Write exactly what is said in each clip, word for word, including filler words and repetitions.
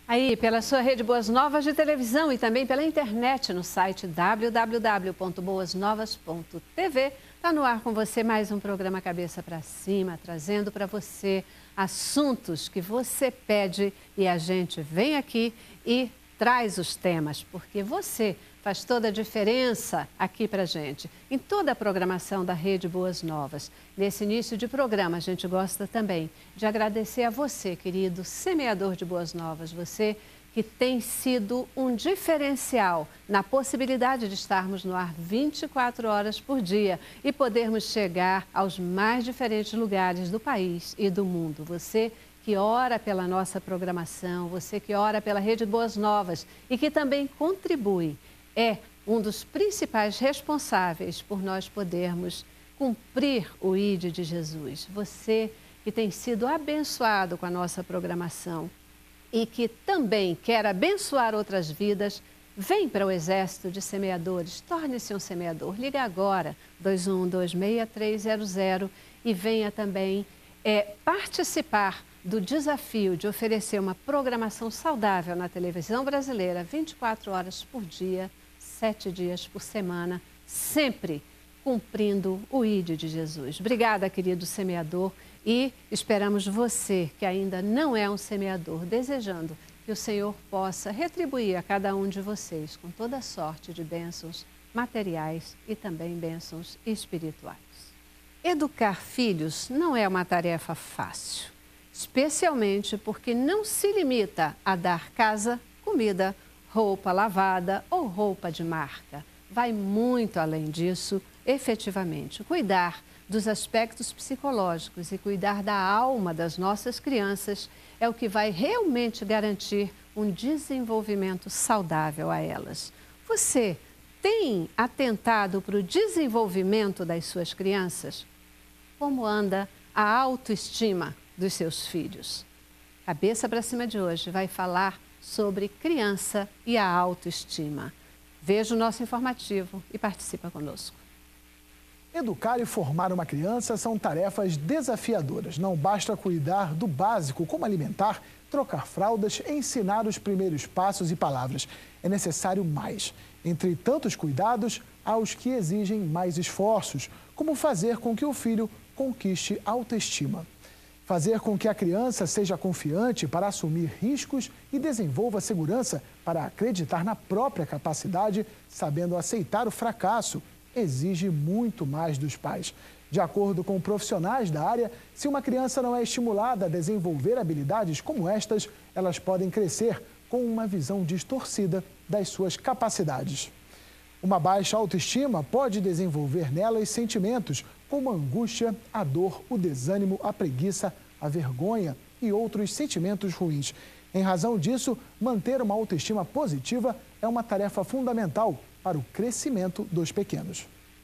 Aí, pela sua rede Boas Novas de televisão e também pela internet no site w w w ponto boas novas ponto t v. Está no ar com você mais um programa Cabeça para Cima, trazendo para você assuntos que você pede e a gente vem aqui e traz os temas, porque você faz toda a diferença aqui para a gente, em toda a programação da Rede Boas Novas. Nesse início de programa, a gente gosta também de agradecer a você, querido semeador de Boas Novas, você que tem sido um diferencial na possibilidade de estarmos no ar vinte e quatro horas por dia e podermos chegar aos mais diferentes lugares do país e do mundo. Você que ora pela nossa programação, você que ora pela Rede Boas Novas e que também contribui, é um dos principais responsáveis por nós podermos cumprir o I D de Jesus. Você que tem sido abençoado com a nossa programação e que também quer abençoar outras vidas, vem para o Exército de Semeadores, torne-se um semeador. Liga agora, dois um dois, seis três zero zero e venha também é, participar do desafio de oferecer uma programação saudável na televisão brasileira vinte e quatro horas por dia, sete dias por semana, sempre cumprindo o I D de Jesus. Obrigada, querido semeador, e esperamos você, que ainda não é um semeador, desejando que o Senhor possa retribuir a cada um de vocês com toda sorte de bênçãos materiais e também bênçãos espirituais. Educar filhos não é uma tarefa fácil, especialmente porque não se limita a dar casa, comida, roupa lavada ou roupa de marca. Vai muito além disso, efetivamente. Cuidar dos aspectos psicológicos e cuidar da alma das nossas crianças é o que vai realmente garantir um desenvolvimento saudável a elas. Você tem atentado para o desenvolvimento das suas crianças? Como anda a autoestima dos seus filhos? Cabeça para Cima de hoje vai falar sobre criança e a autoestima. Veja o nosso informativo e participa conosco. Educar e formar uma criança são tarefas desafiadoras. Não basta cuidar do básico, como alimentar, trocar fraldas, ensinar os primeiros passos e palavras. É necessário mais. Entre tantos cuidados, há os que exigem mais esforços, como fazer com que o filho conquiste autoestima. Fazer com que a criança seja confiante para assumir riscos e desenvolva segurança para acreditar na própria capacidade, sabendo aceitar o fracasso, exige muito mais dos pais. De acordo com profissionais da área, se uma criança não é estimulada a desenvolver habilidades como estas, elas podem crescer com uma visão distorcida das suas capacidades. Uma baixa autoestima pode desenvolver nelas sentimentos como a angústia, a dor, o desânimo, a preguiça, a vergonha e outros sentimentos ruins. Em razão disso, manter uma autoestima positiva é uma tarefa fundamental para o crescimento dos pequenos.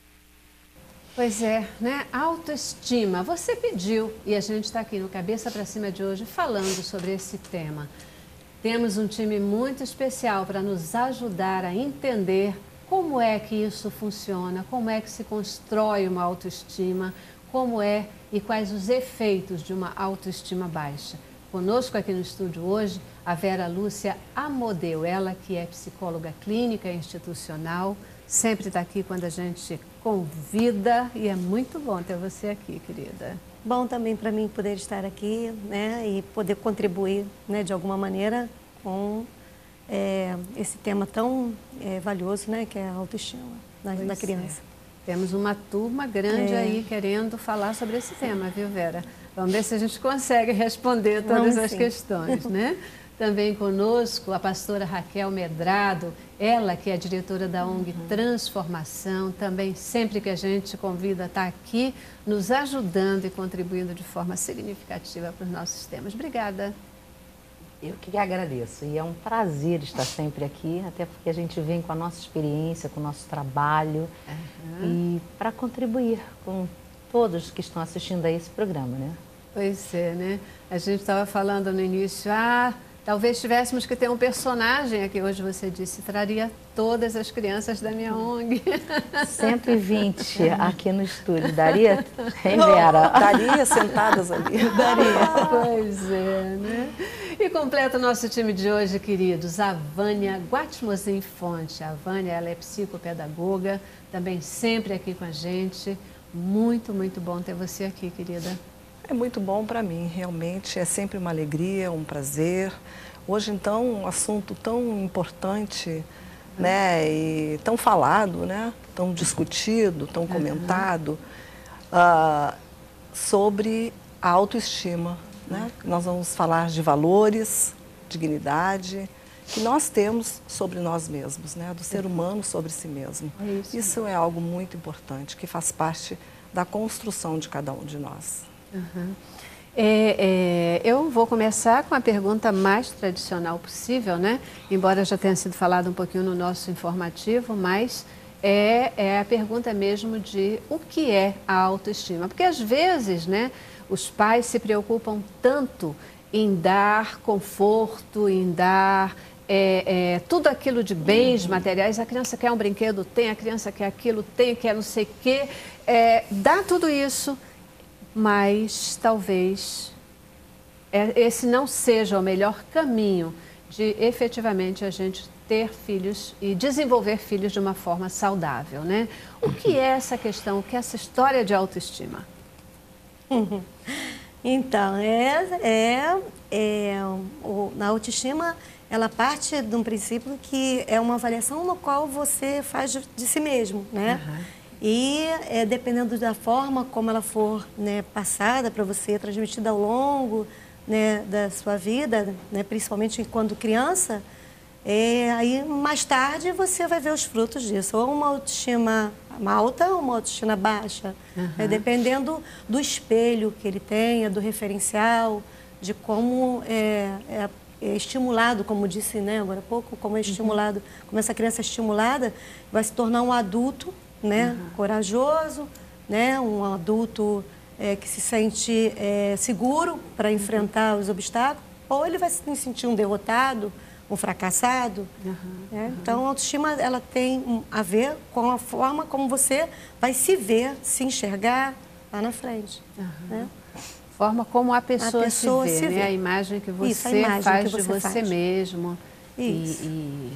Pois é, né? Autoestima. Você pediu e a gente está aqui no Cabeça para Cima de hoje falando sobre esse tema. Temos um time muito especial para nos ajudar a entender como é que isso funciona, como é que se constrói uma autoestima, como é e quais os efeitos de uma autoestima baixa. Conosco aqui no estúdio hoje, a Vera Lúcia Amodeu, ela que é psicóloga clínica institucional, sempre está aqui quando a gente convida e é muito bom ter você aqui, querida. Bom também para mim poder estar aqui, né, e poder contribuir, né, de alguma maneira com é, esse tema tão é, valioso, né, que é a autoestima da, da criança. É. Temos uma turma grande é. aí querendo falar sobre esse tema, viu, Vera? Vamos ver se a gente consegue responder todas Vamos, as sim. questões, né? Também conosco a pastora Raquel Medrado, ela que é a diretora da O N G uhum. Transformação, também sempre que a gente convida está aqui nos ajudando e contribuindo de forma significativa para os nossos temas. Obrigada. Eu que agradeço e é um prazer estar sempre aqui, até porque a gente vem com a nossa experiência, com o nosso trabalho uhum. e para contribuir com todos que estão assistindo a esse programa, né? Pois é, né? A gente estava falando no início, ah, Talvez tivéssemos que ter um personagem aqui hoje, você disse, traria todas as crianças da minha O N G. cento e vinte aqui no estúdio. Daria? Hein, Vera? Daria sentadas ali. Daria. Pois é, né? E completa o nosso time de hoje, queridos, a Vânia Guatimosim Fonte. A Vânia, ela é psicopedagoga, também sempre aqui com a gente. Muito, muito bom ter você aqui, querida. É muito bom para mim, realmente. É sempre uma alegria, um prazer. Hoje, então, um assunto tão importante, né? E tão falado, né? Tão discutido, tão comentado, uh, sobre a autoestima, né? Nós vamos falar de valores, dignidade, que nós temos sobre nós mesmos, né? Do ser humano sobre si mesmo. É isso. Isso é algo muito importante, que faz parte da construção de cada um de nós. Uhum. É, é, eu vou começar com a pergunta mais tradicional possível, né? Embora já tenha sido falado um pouquinho no nosso informativo, mas é, é a pergunta mesmo de o que é a autoestima. Porque às vezes, né, os pais se preocupam tanto em dar conforto, em dar é, é, tudo aquilo de bens materiais. A criança quer um brinquedo, tem, a criança quer aquilo, tem, quer não sei o quê. É, dá tudo isso. Mas talvez esse não seja o melhor caminho de efetivamente a gente ter filhos e desenvolver filhos de uma forma saudável, né? O que é essa questão, o que é essa história de autoestima? Então, é, é, é o, na autoestima, ela parte de um princípio que é uma avaliação no qual você faz de, de si mesmo, né? Uhum. E é, dependendo da forma como ela for, né, passada para você, transmitida ao longo, né, da sua vida, né, principalmente quando criança, é, aí mais tarde você vai ver os frutos disso. Ou uma autoestima alta ou uma autoestima baixa, uhum. né, dependendo do espelho que ele tenha, do referencial, de como é, é, é estimulado, como disse, né, agora há pouco, como é estimulado, uhum. como essa criança é estimulada, vai se tornar um adulto, né, uhum. corajoso, né, um adulto é, que se sente é, seguro para enfrentar uhum. os obstáculos, ou ele vai se sentir um derrotado, um fracassado. Uhum. Né? Uhum. Então, a autoestima ela tem a ver com a forma como você vai se ver, se enxergar lá na frente. Uhum. Né? Forma como a pessoa, a pessoa se vê, se né? vê. A imagem que você Isso, imagem faz que você de você faz. mesmo. Isso. E, e...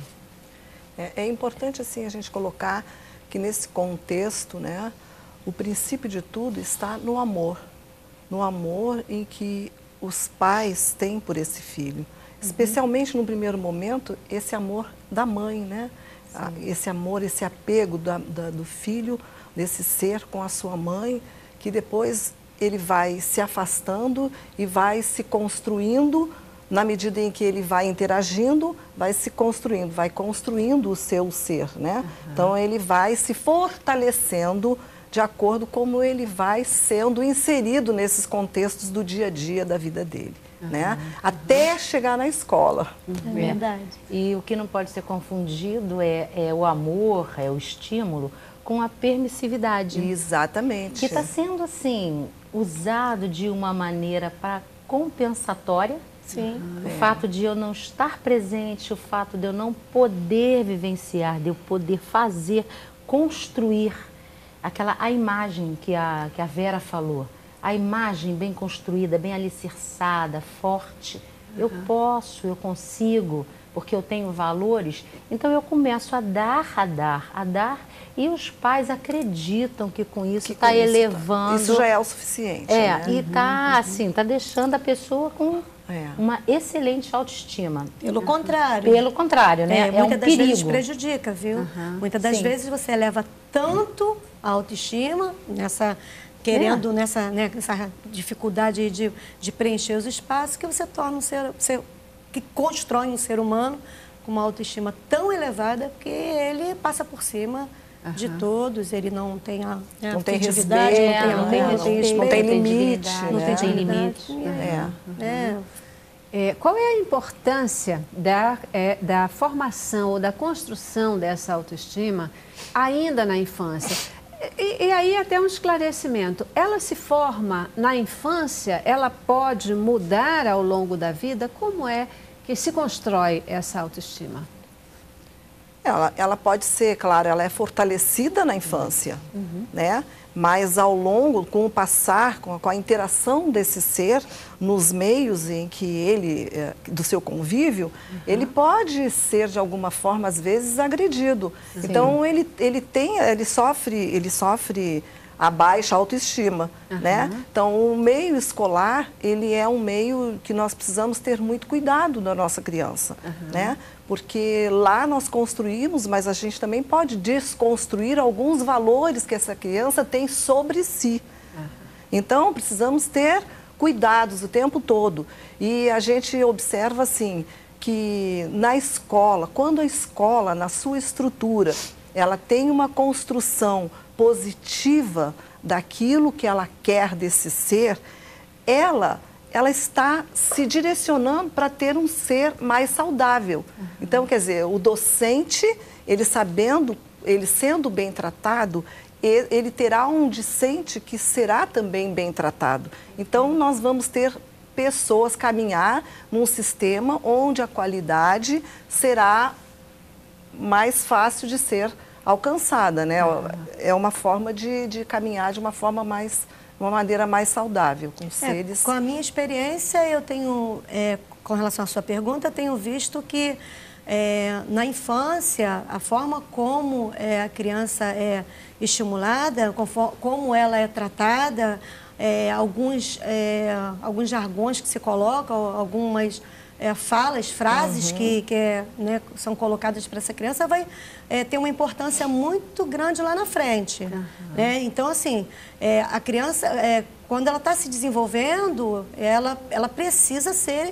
É, é importante, assim, a gente colocar que nesse contexto, né, o princípio de tudo está no amor. No amor em que os pais têm por esse filho. Uhum. Especialmente no primeiro momento, esse amor da mãe, né? Sim. Esse amor, esse apego da, da, do filho, desse ser com a sua mãe, que depois ele vai se afastando e vai se construindo. Na medida em que ele vai interagindo, vai se construindo, vai construindo o seu ser, né? Uhum. Então, ele vai se fortalecendo de acordo com como ele vai sendo inserido nesses contextos do dia a dia da vida dele, uhum. né? Até chegar na escola. É verdade. E o que não pode ser confundido é, é o amor, é o estímulo com a permissividade. Exatamente. Que está sendo, assim, usado de uma maneira para compensatória. Sim. O é. fato de eu não estar presente, o fato de eu não poder vivenciar, de eu poder fazer, construir aquela a imagem que a, que a Vera falou, a imagem bem construída, bem alicerçada, forte. Uhum. Eu posso, eu consigo, porque eu tenho valores. Então eu começo a dar, a dar, a dar, e os pais acreditam que com isso está elevando. Isso já é o suficiente. É, né? e está uhum. assim, está deixando a pessoa com É. uma excelente autoestima. Pelo contrário. Pelo contrário, né? É, é muitas um das perigo. vezes prejudica, viu? Uhum. Muitas das Sim. vezes você eleva tanto a autoestima, nessa, querendo, é. nessa, né, nessa dificuldade de, de preencher os espaços, que você torna um ser, ser, que constrói um ser humano com uma autoestima tão elevada que ele passa por cima Uhum. de todos, ele não tem a, né, não, tem respeito, não, tem, não, não, tem, não, tem, não tem limite, não né? tem limite. É. É. É. É, qual é a importância da, é, da formação ou da construção dessa autoestima ainda na infância? E, e aí até um esclarecimento, ela se forma na infância, ela pode mudar ao longo da vida? Como é que se constrói essa autoestima? Ela, ela pode ser, claro, ela é fortalecida na infância, uhum. né? Mas ao longo, com o passar, com a, com a interação desse ser nos meios em que ele, é, do seu convívio, uhum. ele pode ser de alguma forma, às vezes, agredido. Sim. Então ele, ele tem, ele sofre, ele sofre a baixa autoestima, uhum. né? Então o meio escolar, ele é um meio que nós precisamos ter muito cuidado da nossa criança, uhum. né? Porque lá nós construímos, mas a gente também pode desconstruir alguns valores que essa criança tem sobre si. Uhum. Então, precisamos ter cuidados o tempo todo. E a gente observa, assim, que na escola, quando a escola, na sua estrutura, ela tem uma construção positiva daquilo que ela quer desse ser, ela... ela está se direcionando para ter um ser mais saudável. Uhum. Então, quer dizer, o docente, ele sabendo, ele sendo bem tratado, ele terá um discente que será também bem tratado. Então, nós vamos ter pessoas caminhar num sistema onde a qualidade será mais fácil de ser alcançada, né? Uhum. É uma forma de, de caminhar de uma forma mais... uma maneira mais saudável, com seres... É, com a minha experiência, eu tenho, é, com relação à sua pergunta, tenho visto que é, na infância, a forma como é, a criança é estimulada, conforme, como ela é tratada, é, alguns, é, alguns jargões que se colocam, algumas... É, falas, frases uhum. que, que é, né, são colocadas para essa criança vai é, ter uma importância muito grande lá na frente. Uhum. Né? Então, assim, é, a criança, é, quando ela está se desenvolvendo, ela, ela precisa ser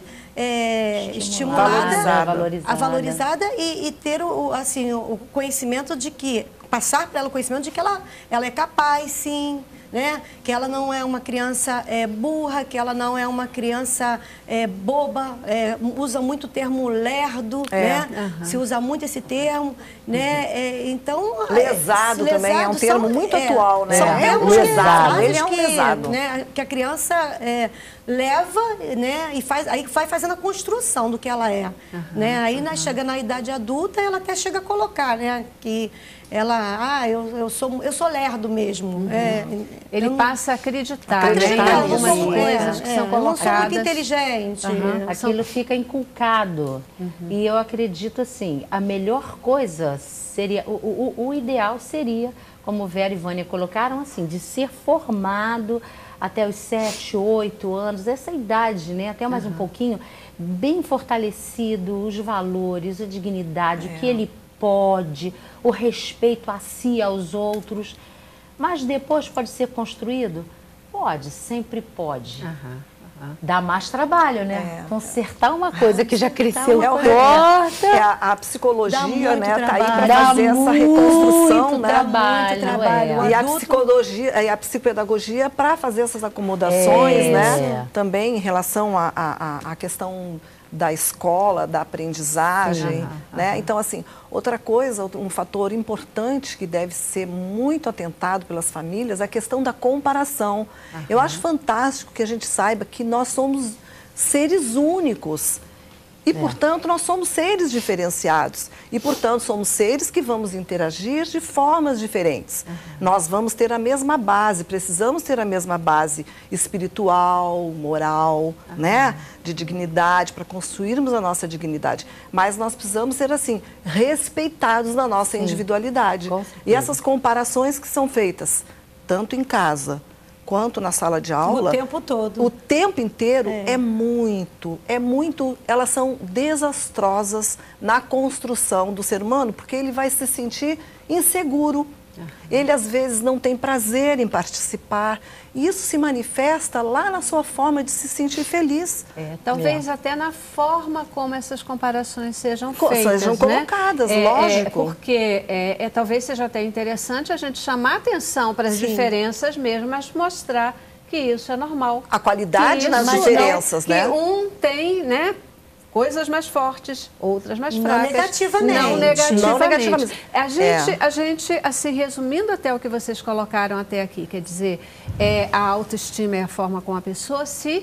é, estimulada, valorizada, valorizada. A valorizada e, e ter o, assim, o conhecimento de que, passar para ela o conhecimento de que ela, ela é capaz, sim, né? Que ela não é uma criança é, burra, que ela não é uma criança é, boba, é, usa muito o termo lerdo, é. né? Uhum. Se usa muito esse termo, né? É, então... Lesado, é, também é um termo são, muito é, atual, né? São é, termos lesado. Ele é um lesado. Né, que a criança é, leva, né? E faz, aí vai fazendo a construção do que ela é. Uhum, né? Aí, uhum. chega na idade adulta, ela até chega a colocar, né? Que... ela, ah, eu, eu, sou, eu sou lerdo mesmo. Uhum. É, Ele não... passa a acreditar, acreditar né, em algumas sou, coisas é, que é, são colocadas. Eu não sou muito inteligente. Uhum. Aquilo fica inculcado. Uhum. E eu acredito assim, a melhor coisa seria, o, o, o ideal seria, como Vera e Vânia colocaram, assim, de ser formado até os sete, oito anos, essa idade, né, até mais uhum. um pouquinho, bem fortalecido, os valores, a dignidade, é. o que ele pode, o respeito a si e aos outros, mas depois pode ser construído? Pode, sempre pode. Uhum, uhum. Dá mais trabalho, né? É. Consertar uma coisa que já cresceu é torta. É a, a psicologia, né? Está aí para Dá fazer essa reconstrução, né? Trabalho, muito trabalho. É. E a psicologia e a psicopedagogia para fazer essas acomodações, é. né? Também em relação à a, a, a questão da escola, da aprendizagem, uhum, né? Uhum. Então, assim, outra coisa, um fator importante que deve ser muito atentado pelas famílias é a questão da comparação. Uhum. Eu acho fantástico que a gente saiba que nós somos seres únicos e, é. portanto, nós somos seres diferenciados e, portanto, somos seres que vamos interagir de formas diferentes. Uhum. Nós vamos ter a mesma base, precisamos ter a mesma base espiritual, moral, uhum. né? De dignidade, para construirmos a nossa dignidade. Mas nós precisamos ser, assim, respeitados na nossa Sim. individualidade. E essas comparações que são feitas, tanto em casa quanto na sala de aula... O tempo todo. O tempo inteiro é, é muito, é muito... Elas são desastrosas na construção do ser humano, porque ele vai se sentir inseguro. Uhum. Ele, às vezes, não tem prazer em participar. E isso se manifesta lá na sua forma de se sentir feliz. É, talvez é. até na forma como essas comparações sejam Co feitas, Sejam né? colocadas, é, lógico. É, porque é, é, talvez seja até interessante a gente chamar atenção para as Sim. diferenças mesmo, mas mostrar que isso é normal. A qualidade nas diferenças, não, né? Que um tem, né? Coisas mais fortes, outras mais fracas. Não negativamente. Não negativamente. Não negativamente. A gente, é. a gente, assim, resumindo até o que vocês colocaram até aqui, quer dizer, é, a autoestima é a forma como a pessoa se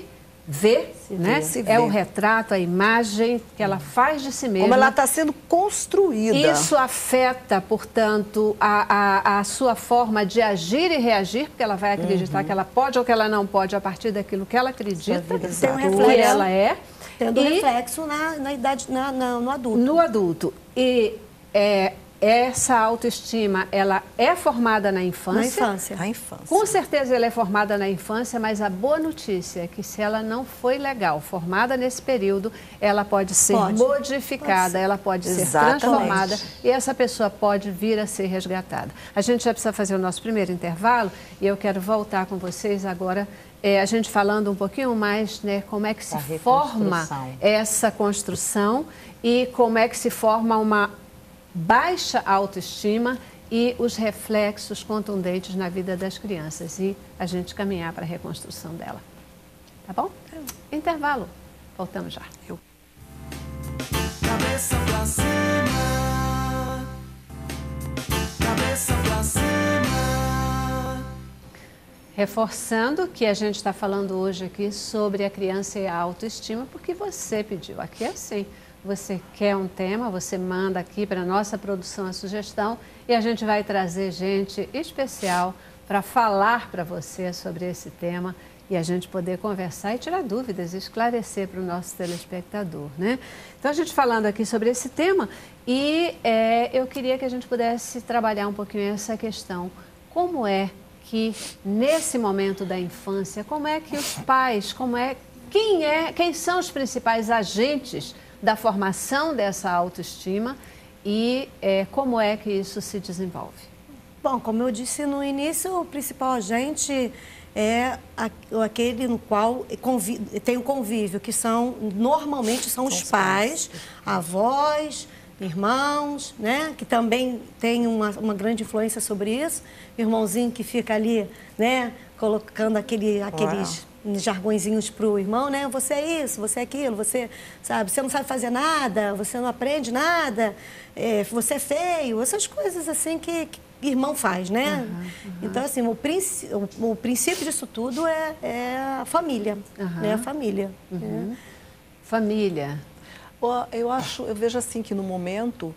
vê, Se né? vê. Se É vê. o retrato, a imagem que ela faz de si mesma. Como ela está sendo construída. Isso afeta, portanto, a, a, a sua forma de agir e reagir, porque ela vai acreditar Uhum. que ela pode ou que ela não pode a partir daquilo que ela acredita, Tem um que reflexo. ela é. Tendo E reflexo na, na idade, na, na- no adulto. no adulto. E é, essa autoestima, ela é formada na infância. Na infância. A infância. Com certeza ela é formada na infância, mas a boa notícia é que se ela não foi legal, formada nesse período, ela pode ser Pode. modificada, Pode ser. ela pode ser Exatamente. transformada e essa pessoa pode vir a ser resgatada. A gente já precisa fazer o nosso primeiro intervalo e eu quero voltar com vocês agora, é, a gente falando um pouquinho mais, né, como é que se Da forma reconstrução. essa construção e como é que se forma uma baixa autoestima e os reflexos contundentes na vida das crianças e a gente caminhar para a reconstrução dela. Tá bom? Intervalo. Voltamos já. Cabeça pra cima, cabeça pra cima. Reforçando que a gente está falando hoje aqui sobre a criança e a autoestima, porque você pediu. Aqui é assim. Você quer um tema, você manda aqui para a nossa produção a sugestão e a gente vai trazer gente especial para falar para você sobre esse tema e a gente poder conversar e tirar dúvidas, esclarecer para o nosso telespectador, né? Então, a gente falando aqui sobre esse tema e é, eu queria que a gente pudesse trabalhar um pouquinho essa questão. Como é que, nesse momento da infância, como é que os pais, como é, quem é, quem são os principais agentes da formação dessa autoestima e é, como é que isso se desenvolve? Bom, como eu disse no início, o principal agente é aquele no qual convi- tem o convívio, que são, normalmente são os pais, avós, irmãos, né? Que também tem uma, uma grande influência sobre isso. Irmãozinho que fica ali, né? Colocando aquele, aqueles jargõezinhos para o irmão, né? Você é isso, você é aquilo, você, sabe, você não sabe fazer nada, você não aprende nada, é, você é feio, essas coisas assim que, que irmão faz, né? Uhum, uhum. Então, assim, o, princ, o, o princípio disso tudo é, é a família, uhum. né? A família. Uhum. É. Família. Eu acho, eu vejo assim que no momento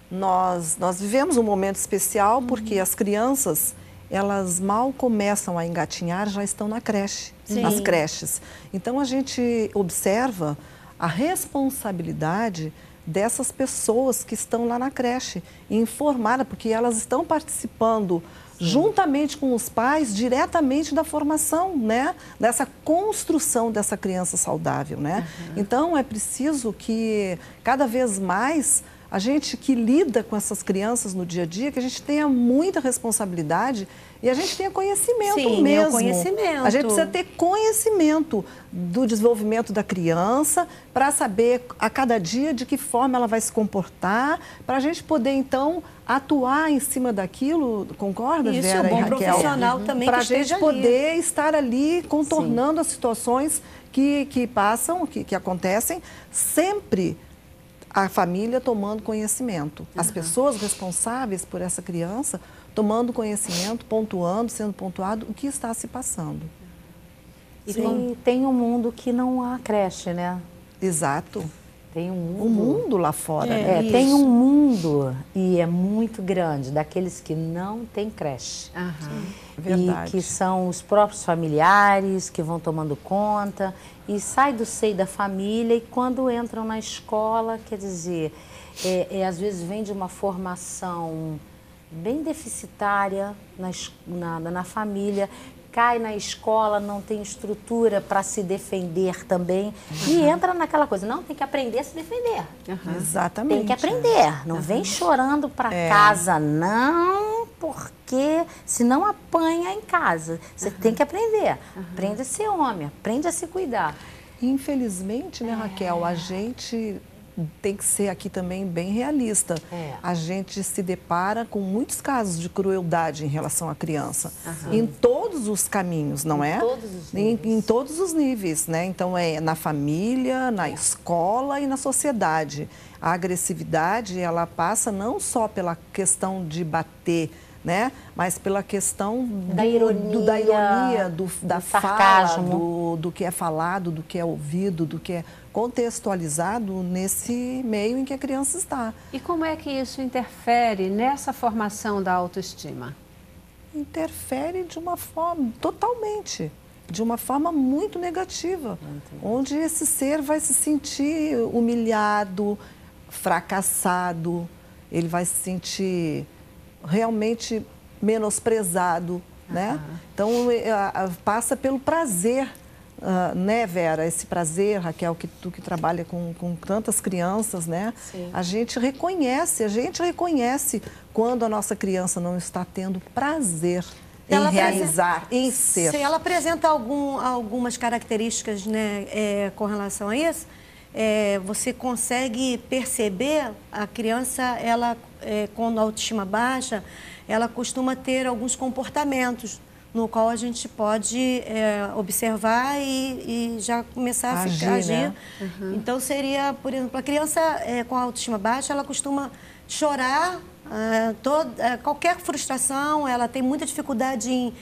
nós, nós vivemos um momento especial porque as crianças, elas mal começam a engatinhar, já estão na creche, Sim. nas creches. Então a gente observa a responsabilidade dessas pessoas que estão lá na creche, informada, porque elas estão participando juntamente com os pais, diretamente da formação, né? Dessa construção dessa criança saudável, né? Uhum. Então, é preciso que, cada vez mais, a gente que lida com essas crianças no dia a dia, que a gente tenha muita responsabilidade e a gente tenha conhecimento Sim, mesmo. É o conhecimento. A gente precisa ter conhecimento do desenvolvimento da criança para saber a cada dia de que forma ela vai se comportar, para a gente poder, então, atuar em cima daquilo, concorda, Isso, Vera um bom e Raquel? profissional uhum. também para que a gente esteja poder ali. estar ali contornando Sim. as situações que, que passam, que, que acontecem, sempre a família tomando conhecimento. As uhum. pessoas responsáveis por essa criança tomando conhecimento, pontuando, sendo pontuado o que está se passando. E tem, tem um mundo que não há creche, né? Exato. Tem um mundo, um mundo lá fora. É, né? é, tem um mundo e é muito grande, daqueles que não têm creche. Uhum. Verdade. E que são os próprios familiares que vão tomando conta e sai do seio da família e quando entram na escola, quer dizer, é, é, às vezes vem de uma formação bem deficitária na, na, na família, cai na escola, não tem estrutura para se defender também uhum. e entra naquela coisa, não, tem que aprender a se defender. Uhum. Exatamente. Tem que aprender, não uhum. vem chorando para é. casa, não, porque senão apanha em casa. Você uhum. tem que aprender, uhum. aprende a ser homem, aprende a se cuidar. Infelizmente, né, Raquel, a gente tem que ser aqui também bem realista. É. A gente se depara com muitos casos de crueldade em relação à criança. Uhum. Em todos os caminhos, não em é? Todos os em, em todos os níveis, né? Então, é na família, na escola e na sociedade. A agressividade, ela passa não só pela questão de bater né? Mas pela questão do, da ironia, do, da, ironia, do, da do fala, sarcasmo, do, do que é falado, do que é ouvido, do que é contextualizado nesse meio em que a criança está. E como é que isso interfere nessa formação da autoestima? Interfere de uma forma, totalmente, de uma forma muito negativa, muito onde esse ser vai se sentir humilhado, fracassado, ele vai se sentir realmente menosprezado, uhum. né? Então, passa pelo prazer, uh, né, Vera? Esse prazer, Raquel, que tu que trabalha com, com tantas crianças, né? Sim. A gente reconhece, a gente reconhece quando a nossa criança não está tendo prazer em ela realizar, em ser. Se ela apresenta algum, algumas características, né, é, com relação a isso, é, você consegue perceber a criança, ela, é, quando a autoestima baixa, ela costuma ter alguns comportamentos no qual a gente pode é, observar e, e já começar a agir, ficar, agir. Né? Uhum. Então, seria, por exemplo, a criança é, com a autoestima baixa, ela costuma chorar é, toda, é, qualquer frustração, ela tem muita dificuldade em,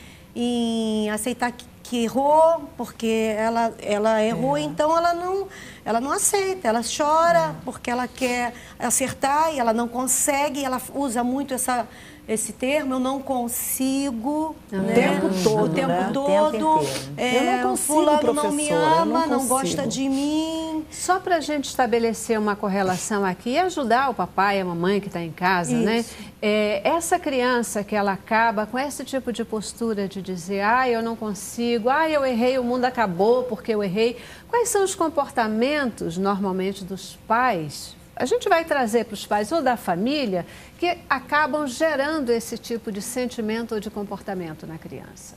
em aceitar que, que errou, porque ela, ela errou, é. então ela não, ela não aceita, ela chora é. porque ela quer acertar e ela não consegue, ela usa muito essa... esse termo, eu não consigo, o né? tempo todo, o tempo né? todo, o tempo é, eu não consigo, fulano não me ama, não, não gosta de mim. Só para a gente estabelecer uma correlação aqui e ajudar o papai e a mamãe que está em casa, Isso. né? É, essa criança que ela acaba com esse tipo de postura de dizer, ah, eu não consigo, ah, eu errei, o mundo acabou porque eu errei. Quais são os comportamentos, normalmente, dos pais? A gente vai trazer para os pais ou da família que acabam gerando esse tipo de sentimento ou de comportamento na criança.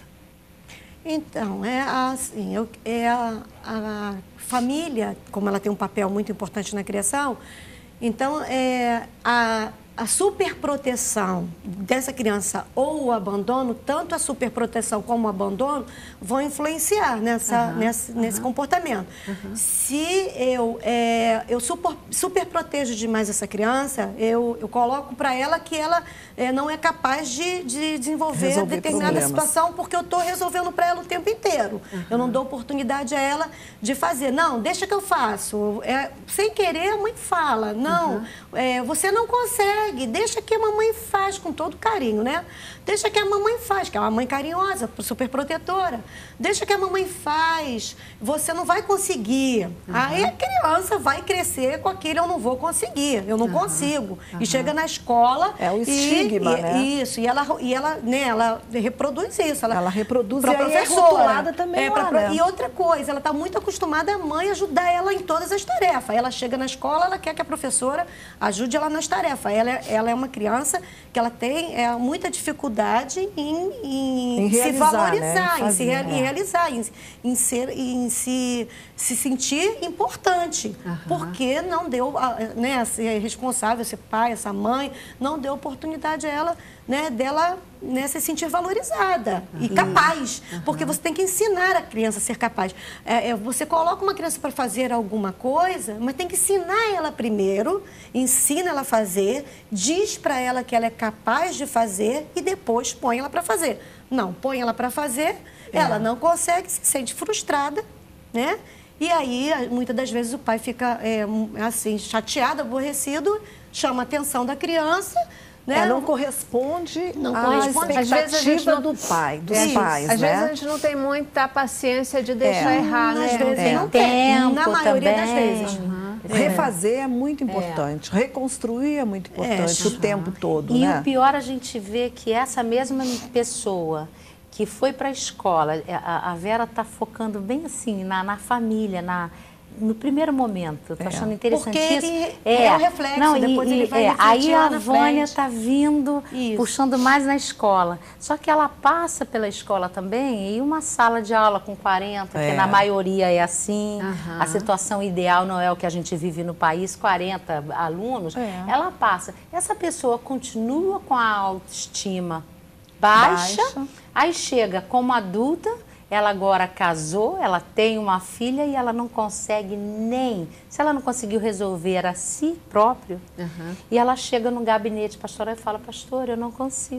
Então, é assim, eu, é a, a família, como ela tem um papel muito importante na criação, então é a, a superproteção dessa criança ou o abandono, tanto a superproteção como o abandono, vão influenciar nessa, uhum, nesse, uhum. nesse comportamento. Uhum. Se eu, é, eu super, super protejo demais essa criança, eu, eu coloco para ela que ela é, não é capaz de, de desenvolver Resolver determinada problemas. situação, porque eu estou resolvendo para ela o tempo inteiro. Uhum. Eu não dou oportunidade a ela de fazer. Não, deixa que eu faço. É, sem querer, a mãe fala. Não, uhum. é, você não consegue. Deixa que a mamãe faz com todo carinho, né? Deixa que a mamãe faz, que é uma mãe carinhosa, super protetora. Deixa que a mamãe faz, você não vai conseguir. Uhum. Aí a criança vai crescer com aquele eu não vou conseguir, eu não uhum. consigo. Uhum. E chega na escola... É o estigma, e, né? Isso, e ela, e ela, né, ela reproduz isso. Ela, ela reproduz pra e professora, é rotulada também é, lá, pra, né? E outra coisa, ela está muito acostumada a mãe ajudar ela em todas as tarefas. Ela chega na escola, ela quer que a professora ajude ela nas tarefas. Ela, ela é uma criança que ela tem é, muita dificuldade em, em, em se valorizar, né? em, em se rea, em realizar, em, em, ser, em se, se sentir importante. Uhum. Porque não deu, né, ser responsável, ser pai, essa mãe, não deu oportunidade a ela, né, dela, né, se sentir valorizada uhum. e capaz. Uhum. Porque você tem que ensinar a criança a ser capaz. É, é, você coloca uma criança para fazer alguma coisa, mas tem que ensinar ela primeiro, ensina ela a fazer, diz para ela que ela é capaz de fazer e depois põe ela para fazer. Não, põe ela para fazer, é. ela não consegue, se sente frustrada, né? E aí, muitas das vezes, o pai fica é, assim, chateado, aborrecido, chama a atenção da criança, né? É, não corresponde não à corresponde. expectativa Às vezes a gente não... do pai, dos é, pais, Às né? vezes a gente não tem muita paciência de deixar é. errar, Às né? vezes é. não tem, tempo na maioria também. das vezes. Uhum. É. Refazer é muito importante, é. reconstruir é muito importante, é. o tempo todo, e né? o pior, a gente vê que essa mesma pessoa que foi para a escola, a, a Vera está focando bem assim na, na família, na... no primeiro momento, estou é. achando interessante Porque isso. Ele é. é o reflexo, não, depois e, ele vai é. Aí a na Vânia está vindo, isso. puxando mais na escola. Só que ela passa pela escola também e uma sala de aula com quarenta, é. que na maioria é assim, uhum. a situação ideal não é o que a gente vive no país, quarenta alunos, é. ela passa. Essa pessoa continua com a autoestima baixa, baixa. Aí chega como adulta, ela agora casou, ela tem uma filha e ela não consegue nem, se ela não conseguiu resolver a si próprio, uhum. e ela chega no gabinete pastoral e fala, pastor, eu não consigo.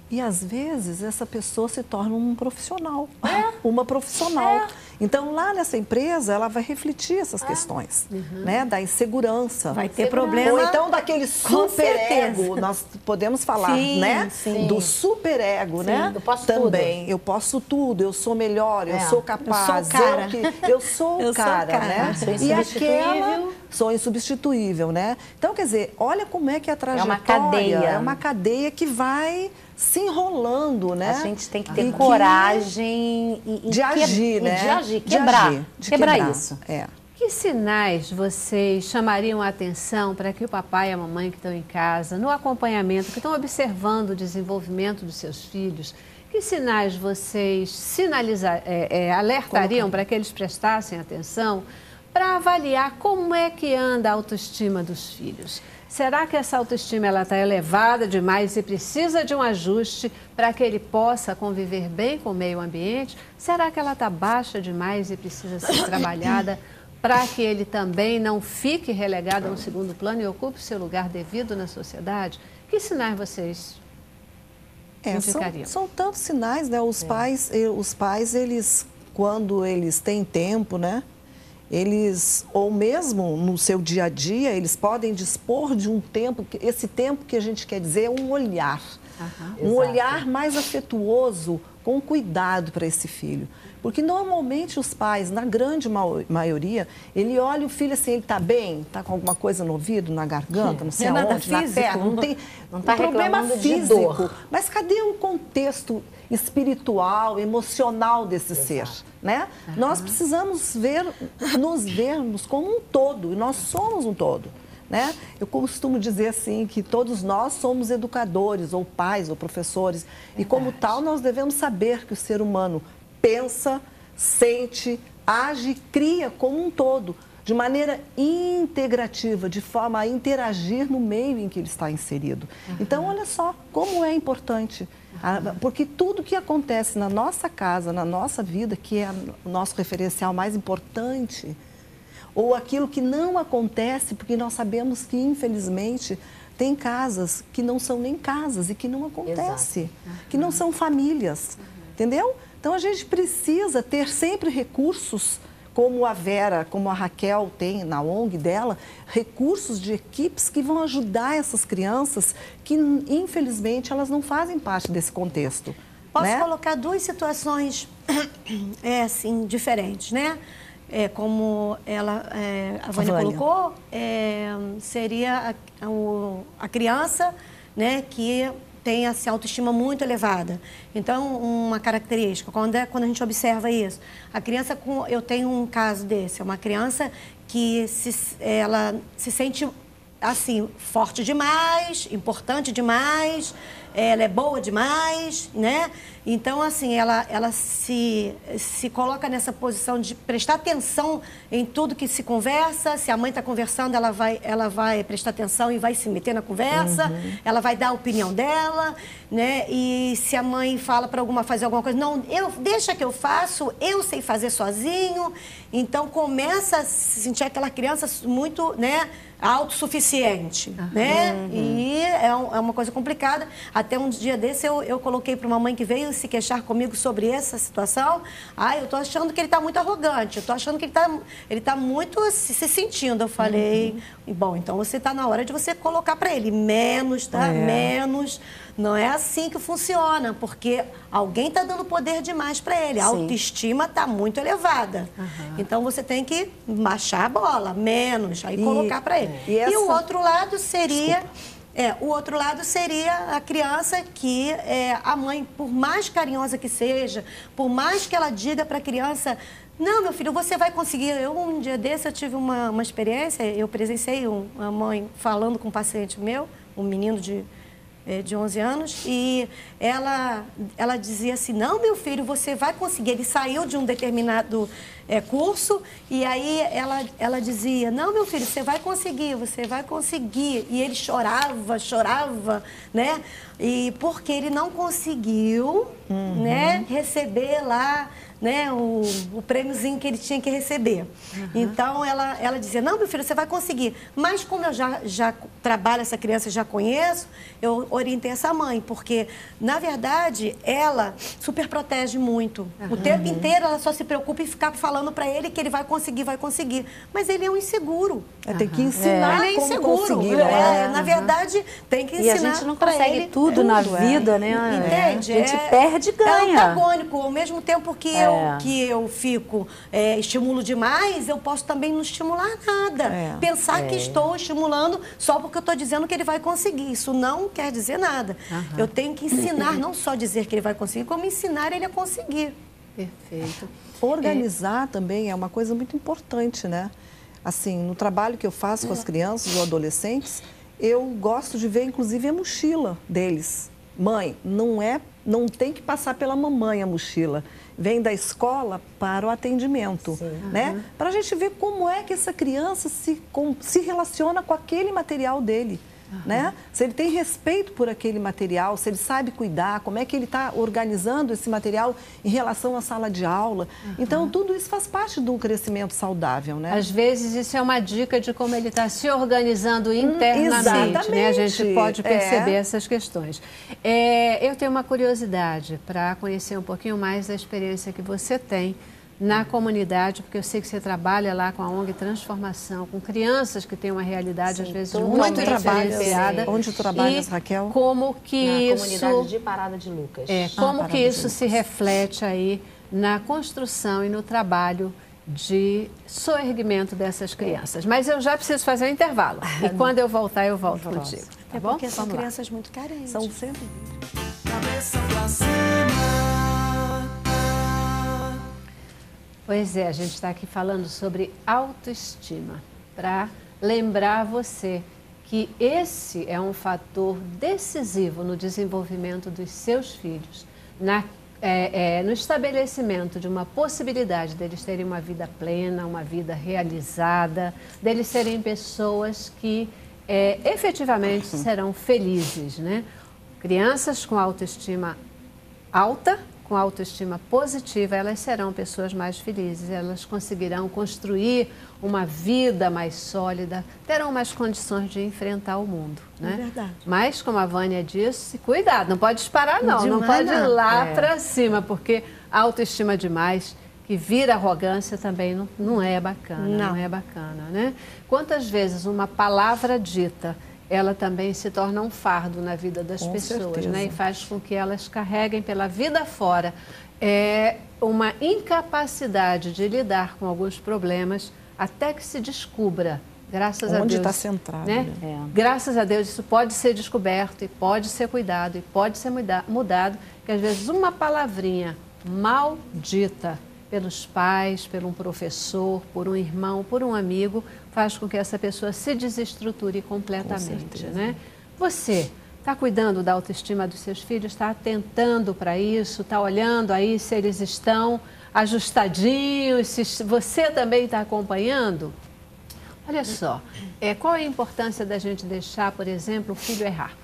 E, às vezes, essa pessoa se torna um profissional, é. uma profissional. É. Então, lá nessa empresa, ela vai refletir essas é. questões, uhum. né? Da insegurança. Vai ter problema. Ou então, daquele superego, nós podemos falar, sim, né? Sim. Do superego, sim, né? Eu posso Também, tudo. eu posso tudo, eu sou melhor, é. eu sou capaz. Eu sou o cara. Eu, que, eu sou eu o cara, sou cara, né? Sou e aquela... Sou insubstituível, né? Então, quer dizer, olha como é que a trajetória... É uma cadeia. É uma cadeia que vai se enrolando, né? A gente tem que ter e coragem que... e, e de agir, que... né? E de agir, quebrar, de agir, de quebrar, quebrar isso. É. Que sinais vocês chamariam a atenção para que o papai e a mamãe que estão em casa, no acompanhamento, que estão observando o desenvolvimento dos seus filhos, que sinais vocês sinalizar, é, é, alertariam para que eles prestassem atenção para avaliar como é que anda a autoestima dos filhos? Será que essa autoestima está elevada demais e precisa de um ajuste para que ele possa conviver bem com o meio ambiente? Será que ela está baixa demais e precisa ser trabalhada para que ele também não fique relegado a um segundo plano e ocupe o seu lugar devido na sociedade? Que sinais vocês é, indicariam? São, são tantos sinais, né? Os, é. pais, os pais, eles, quando eles têm tempo, né? Eles, ou mesmo no seu dia a dia, eles podem dispor de um tempo, esse tempo que a gente quer dizer é um olhar. Uhum, um exato. olhar mais afetuoso, com cuidado para esse filho. Porque normalmente os pais, na grande maioria, ele olha o filho assim, ele está bem, está com alguma coisa no ouvido, na garganta, não sei não é aonde, nada na físico, perna, não tem não tá um problema físico. Dor. Mas cadê o contexto espiritual, emocional desse Exato. ser, né? Uhum. Nós precisamos ver, nos vermos como um todo, e nós somos um todo, né? Eu costumo dizer assim que todos nós somos educadores, ou pais, ou professores, Verdade. e como tal nós devemos saber que o ser humano pensa, sente, age, cria como um todo, de maneira integrativa, de forma a interagir no meio em que ele está inserido. Uhum. Então, olha só como é importante, uhum. porque tudo que acontece na nossa casa, na nossa vida, que é o nosso referencial mais importante, ou aquilo que não acontece, porque nós sabemos que, infelizmente, tem casas que não são nem casas e que não acontece, uhum. que não são famílias, uhum. entendeu? Então, a gente precisa ter sempre recursos, como a Vera, como a Raquel tem na O N G dela, recursos de equipes que vão ajudar essas crianças que, infelizmente, elas não fazem parte desse contexto. Posso né? colocar duas situações é, assim, diferentes, né? É, como ela, é, a Vânia, Vânia. colocou, é, seria a, a, a criança, né, que tem essa autoestima muito elevada. Então, uma característica, quando, é, quando a gente observa isso, a criança, com, eu tenho um caso desse, é uma criança que se, ela se sente, assim, forte demais, importante demais, ela é boa demais, né? Então, assim, ela, ela se, se coloca nessa posição de prestar atenção em tudo que se conversa. Se a mãe está conversando, ela vai, ela vai prestar atenção e vai se meter na conversa. Uhum. Ela vai dar a opinião dela, né? E se a mãe fala para alguma fazer alguma coisa, não, eu, deixa que eu faço, eu sei fazer sozinho. Então, começa a se sentir aquela criança muito, né, autossuficiente, uhum. né? Uhum. E é, um, é uma coisa complicada. Até um dia desse eu, eu coloquei para uma mãe que veio se queixar comigo sobre essa situação. Ah, eu tô achando que ele está muito arrogante, eu tô achando que ele está ele tá muito se, se sentindo. Eu falei, uhum. bom, então você está na hora de você colocar para ele menos, tá? É. Menos. Não é assim que funciona, porque alguém está dando poder demais para ele. A Sim. autoestima está muito elevada. Uhum. Então, você tem que baixar a bola, menos, aí e, colocar para ele. E, essa... e o outro lado seria... É, o outro lado seria a criança que é, a mãe, por mais carinhosa que seja, por mais que ela diga para a criança... Não, meu filho, você vai conseguir. Eu, um dia desse, eu tive uma, uma experiência, eu presenciei uma mãe falando com um paciente meu, um menino de... de onze anos, e ela, ela dizia assim, não, meu filho, você vai conseguir. Ele saiu de um determinado é, curso, e aí ela, ela dizia, não, meu filho, você vai conseguir, você vai conseguir. E ele chorava, chorava, né? E porque ele não conseguiu, uhum. né, receber lá, né, o, o prêmiozinho que ele tinha que receber. Uhum. Então, ela, ela dizia, não, meu filho, você vai conseguir. Mas como eu já... já trabalho essa criança, já conheço, eu orientei essa mãe, porque, na verdade, ela super protege muito. Uhum. O tempo inteiro ela só se preocupa em ficar falando para ele que ele vai conseguir, vai conseguir. Mas ele é um inseguro. É, tem que ensinar é. Ele é como inseguro. conseguir. É, É. na verdade, tem que ensinar. E a gente não pra consegue ele tudo tudo na é. vida, né? Entende? A gente É- perde e ganha. É antagônico. Ao mesmo tempo que, É. eu, que eu fico, é, estimulo demais, eu posso também não estimular nada. É. Pensar que estou estimulando só porque eu estou dizendo que ele vai conseguir. Isso não quer dizer nada. Eu tenho que ensinar, não só dizer que ele vai conseguir, como ensinar ele a conseguir. Perfeito. Organizar também é uma coisa muito importante, né? Assim, no trabalho que eu faço com as crianças ou adolescentes, eu gosto de ver, inclusive, a mochila deles. Mãe, não é, não tem que passar pela mamãe a mochila. Vem da escola para o atendimento, né? Para a gente ver como é que essa criança se, com, se relaciona com aquele material dele. Né? Se ele tem respeito por aquele material, se ele sabe cuidar, como é que ele está organizando esse material em relação à sala de aula. Uhum. Então, tudo isso faz parte de um crescimento saudável, né? Às vezes, isso é uma dica de como ele está se organizando internamente, né? A gente pode perceber é. essas questões. É, eu tenho uma curiosidade para conhecer um pouquinho mais da experiência que você tem na comunidade, porque eu sei que você trabalha lá com a O N G Transformação, com crianças que têm uma realidade, Sim, às vezes, todo muito mundo trabalha, diferenciada. Onde tu trabalhas, E Raquel? como que Na isso... comunidade de Parada de Lucas. É, Ah, como Parada que de isso se reflete aí na construção e no trabalho de soerguimento dessas crianças. Mas eu já preciso fazer um intervalo. E quando eu voltar, eu volto contigo. Tá É bom? porque são Vamos lá. crianças muito carentes. São sempre... Cabeça pra cima. Pois é, a gente está aqui falando sobre autoestima, para lembrar você que esse é um fator decisivo no desenvolvimento dos seus filhos, na, é, é, no estabelecimento de uma possibilidade deles terem uma vida plena, uma vida realizada, deles serem pessoas que é, efetivamente serão felizes, né? Crianças com autoestima alta, com autoestima positiva, elas serão pessoas mais felizes, elas conseguirão construir uma vida mais sólida, terão mais condições de enfrentar o mundo, né? É verdade. Mas, como a Vânia disse, cuidado, não pode disparar não, não Demais pode ir não. lá É. para cima, porque a autoestima demais, que vira arrogância, também não, não é bacana, não. Não. é bacana, né? Quantas vezes uma palavra dita, ela também se torna um fardo na vida das Com pessoas, certeza. né? E faz com que elas carreguem pela vida fora é, uma incapacidade de lidar com alguns problemas até que se descubra, graças a Deus. Onde está centrado, Né? né? É. Graças a Deus isso pode ser descoberto e pode ser cuidado e pode ser muda- mudado, que às vezes uma palavrinha mal dita pelos pais, por um professor, por um irmão, por um amigo, faz com que essa pessoa se desestruture completamente, né? Você está cuidando da autoestima dos seus filhos, está atentando para isso, está olhando aí se eles estão ajustadinhos, se você também está acompanhando? Olha só, é, qual é a importância da gente deixar, por exemplo, o filho errar?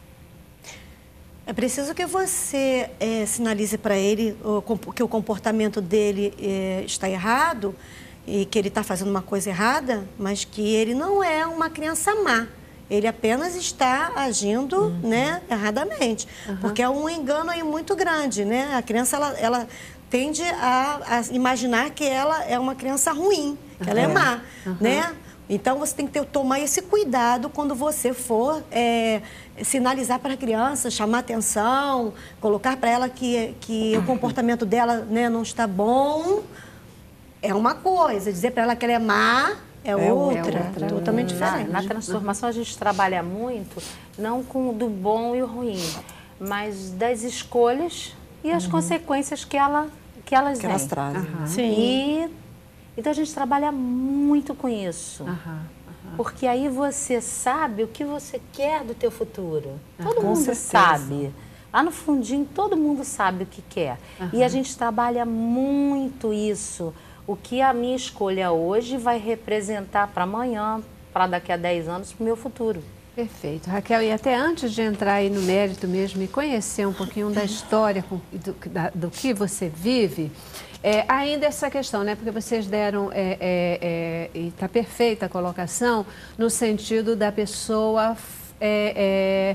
É preciso que você é, sinalize para ele o, que o comportamento dele é, está errado e que ele está fazendo uma coisa errada, mas que ele não é uma criança má. Ele apenas está agindo uhum. né, erradamente, uhum. porque é um engano aí muito grande, né? A criança ela, ela tende a, a imaginar que ela é uma criança ruim, que ela é má, uhum. né? Então, você tem que ter, tomar esse cuidado quando você for é, sinalizar para a criança, chamar atenção, colocar para ela que, que o comportamento dela né, não está bom. É uma coisa, dizer para ela que ela é má é, é outra, é outra, totalmente diferente. Na, na transformação, a gente trabalha muito, não com o do bom e o ruim, mas das escolhas e as uhum. consequências que, ela, que elas que têm. elas trazem. Uhum. Sim. E, então, a gente trabalha muito com isso. Uhum, uhum. Porque aí você sabe o que você quer do teu futuro. Uhum. Todo Com mundo certeza. sabe. Lá no fundinho, todo mundo sabe o que quer. Uhum. E a gente trabalha muito isso. O que a minha escolha hoje vai representar para amanhã, para daqui a dez anos, para o meu futuro. Perfeito. Raquel, e até antes de entrar aí no mérito mesmo e conhecer um pouquinho da história do, da, do que você vive, é, ainda essa questão, né? Porque vocês deram, é, é, é, e está perfeita a colocação, no sentido da pessoa é, é,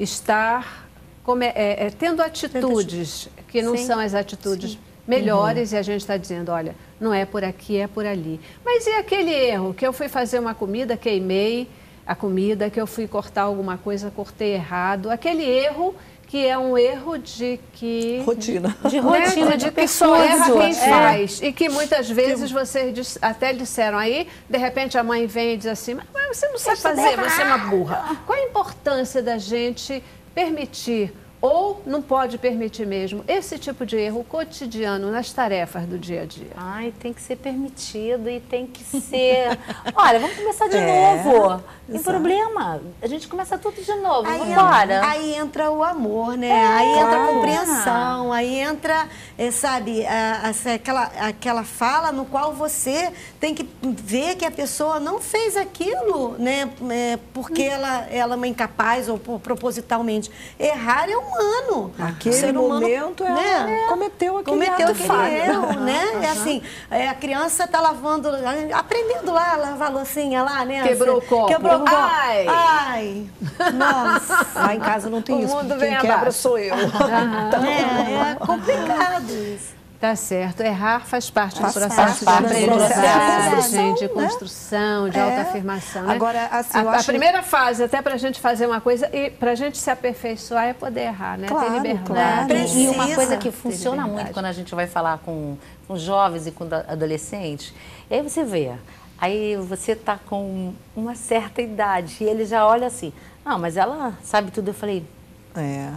estar come, é, é, tendo atitudes que não Sim. são as atitudes Sim. melhores, uhum. e a gente está dizendo, olha, não é por aqui, é por ali. Mas e aquele erro que eu fui fazer uma comida, queimei a comida, que eu fui cortar alguma coisa, cortei errado, aquele erro que é um erro de que... Rotina. De rotina, né? de, de que só erra quem é. faz. E que muitas vezes vocês até disseram aí, de repente a mãe vem e diz assim, mas você não sabe fazer, você é uma burra. Qual a importância da gente permitir, ou não pode permitir mesmo, esse tipo de erro cotidiano nas tarefas do dia a dia? Ai, tem que ser permitido e tem que ser... Olha, vamos começar de é, novo. Tem problema. A gente começa tudo de novo. Aí, Bora. Aí entra o amor, né? É, aí entra a compreensão, aí entra, é, sabe, a, a, aquela, aquela fala no qual você tem que ver que a pessoa não fez aquilo, né? É, porque hum. ela, ela é uma incapaz ou por, propositalmente. Errar é humano. Aquele momento humano, ela né? cometeu aquele cometeu ato aquele erro, uhum. né? É assim, é, a criança está lavando, aprendendo lá a lavar a loucinha lá, né? Quebrou o copo. Quebrou Ai! Ai! Nossa! Lá em casa não tem o isso. Mundo Quem vem quebra abaixo. sou eu. Então, é, é complicado isso. Tá certo. Errar faz parte faz do processo de aprendizagem, de né? construção, de é. autoafirmação. Né? Agora, assim, a, eu a acho... primeira fase, até para a gente fazer uma coisa e para a gente se aperfeiçoar, é poder errar, né? Claro, ter liberdade. Claro. E uma coisa que funciona muito quando a gente vai falar com, com jovens e com adolescentes, e aí você vê... Aí você está com uma certa idade e ele já olha assim, não, mas ela sabe tudo. Eu falei, é.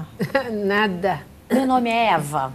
Nada. Meu nome é Eva.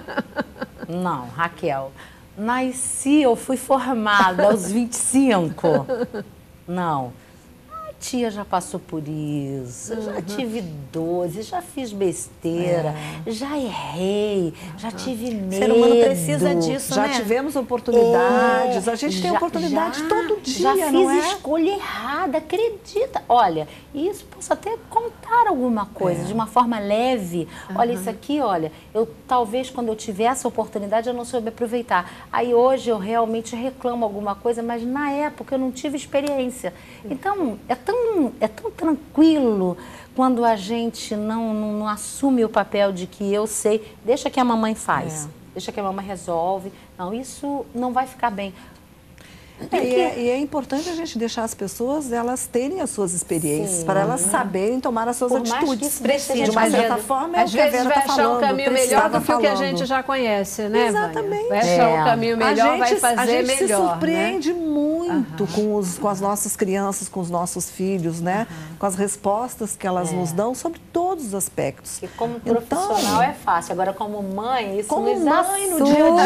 Não, Raquel. Nasci, eu fui formada aos vinte e cinco. Não. A tia já passou por isso, uhum. já tive doze, já fiz besteira, é. já errei, uhum. já tive medo. O ser humano precisa disso, já né? tivemos oportunidades, é. a gente já, tem oportunidade já, todo dia, já fiz não é? escolha errada, acredita. Olha, isso posso até contar alguma coisa, é. de uma forma leve. Uhum. Olha, isso aqui, olha, eu talvez quando eu tiver essa oportunidade eu não soube aproveitar. Aí hoje eu realmente reclamo alguma coisa, mas na época eu não tive experiência. Então, é tão, é tão tranquilo quando a gente não, não, não assume o papel de que eu sei, deixa que a mamãe faz, é. deixa que a mamãe resolve. Não, isso não vai ficar bem. É, e, é, e é importante a gente deixar as pessoas elas terem as suas experiências, Sim, para elas uhum. saberem tomar as suas Por atitudes. Precisa, de uma certa forma, é às o que a vezes Vera vai tá achar falando, um caminho melhor do que o que a falando. gente já conhece, né, Exatamente. Vânia? Vai achar é. um caminho melhor, a gente, vai fazer melhor. A gente melhor, se surpreende né? muito uhum. com, os, com as nossas crianças, com os nossos filhos, né? Uhum. Com as respostas que elas é. nos dão sobre todos os aspectos. E como profissional então, é fácil, agora como mãe, isso como nos mãe assusta. no dia a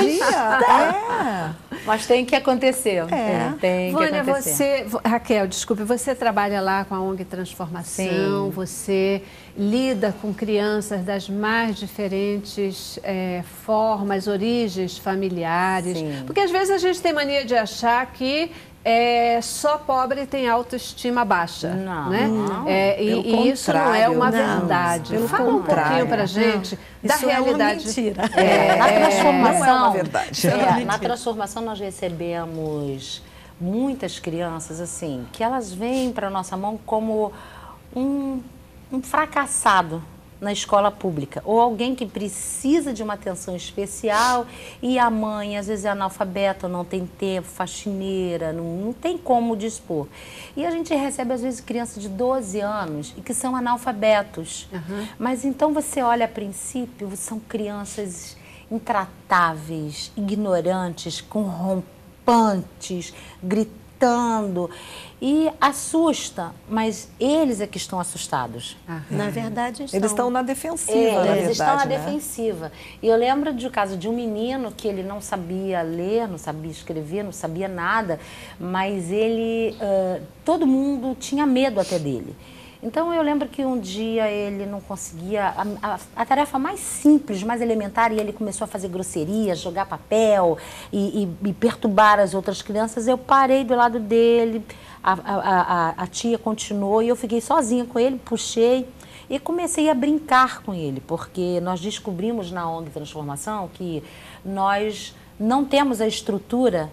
dia. é. Mas tem que acontecer. É. Tem que Vânia, acontecer. você, Raquel, desculpe, você trabalha lá com a O N G Transformação, Sim. você lida com crianças das mais diferentes é, formas, origens familiares. Sim. Porque às vezes a gente tem mania de achar que é, só pobre tem autoestima baixa. Não, né? não. É, e, e isso não é uma não, verdade. Pelo Fala um contrário. pouquinho pra gente não. da isso realidade. É uma mentira. É, na transformação, não é uma verdade. É, na transformação nós recebemos muitas crianças assim, que elas vêm para a nossa mão como um, um fracassado na escola pública, ou alguém que precisa de uma atenção especial e a mãe às vezes é analfabeta, não tem tempo, faxineira, não, não tem como dispor. E a gente recebe às vezes crianças de doze anos e que são analfabetos. Uhum. Mas então você olha a princípio, são crianças intratáveis, ignorantes, corrompantes, gritando. E assusta, mas eles é que estão assustados. Aham. Na verdade, estão. Eles estão na defensiva, é, na eles verdade, estão na né? defensiva. E eu lembro do caso de um menino que ele não sabia ler, não sabia escrever, não sabia nada, mas ele, uh, todo mundo tinha medo até dele. Então eu lembro que um dia ele não conseguia, a, a, a tarefa mais simples, mais elementar, e ele começou a fazer grosseria, jogar papel e, e, e perturbar as outras crianças. Eu parei do lado dele, a, a, a, a tia continuou e eu fiquei sozinha com ele, puxei e comecei a brincar com ele, porque nós descobrimos na O N G Transformação que nós não temos a estrutura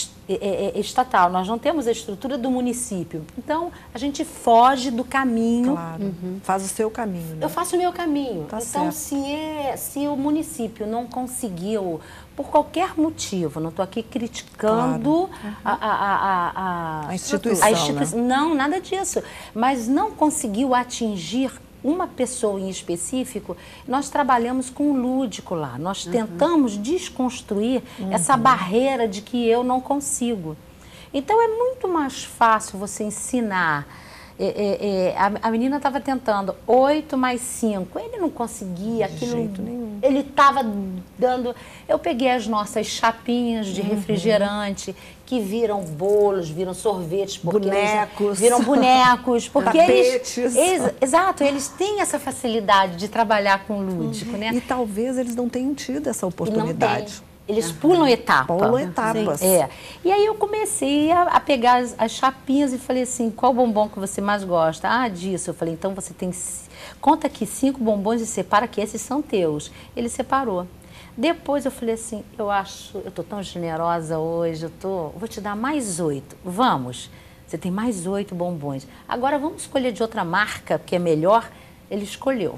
estatal, nós não temos a estrutura do município. Então, a gente foge do caminho. Claro, uhum. Faz o seu caminho, né? Eu faço o meu caminho. Tá então, certo. se, é, se o município não conseguiu, por qualquer motivo, não estou aqui criticando claro. uhum. a, a, a, a, a instituição, a instituição né? Não, nada disso. Mas não conseguiu atingir uma pessoa em específico. Nós trabalhamos com o lúdico lá. Nós uhum. tentamos desconstruir uhum. essa barreira de que eu não consigo. Então, é muito mais fácil você ensinar. É, é, é, a, a menina estava tentando oito mais cinco. Ele não conseguia. De aquilo, jeito nenhum. Ele estava dando... Eu peguei as nossas chapinhas de uhum. refrigerante, que viram bolos, viram sorvetes, porque bonecos, eles, viram bonecos, porque tapetes. Eles, eles, exato, eles têm essa facilidade de trabalhar com o lúdico, uhum. né? E talvez eles não tenham tido essa oportunidade. Eles uhum. pulam etapas. Pulam etapas. É. E aí eu comecei a, a pegar as, as chapinhas e falei assim, qual bombom que você mais gosta? Ah, disso. Eu falei, então você tem, conta aqui cinco bombons e separa que esses são teus. Ele separou. Depois eu falei assim, eu acho, eu tô tão generosa hoje, eu tô, vou te dar mais oito. Vamos, você tem mais oito bombons. Agora vamos escolher de outra marca, que é melhor. Ele escolheu.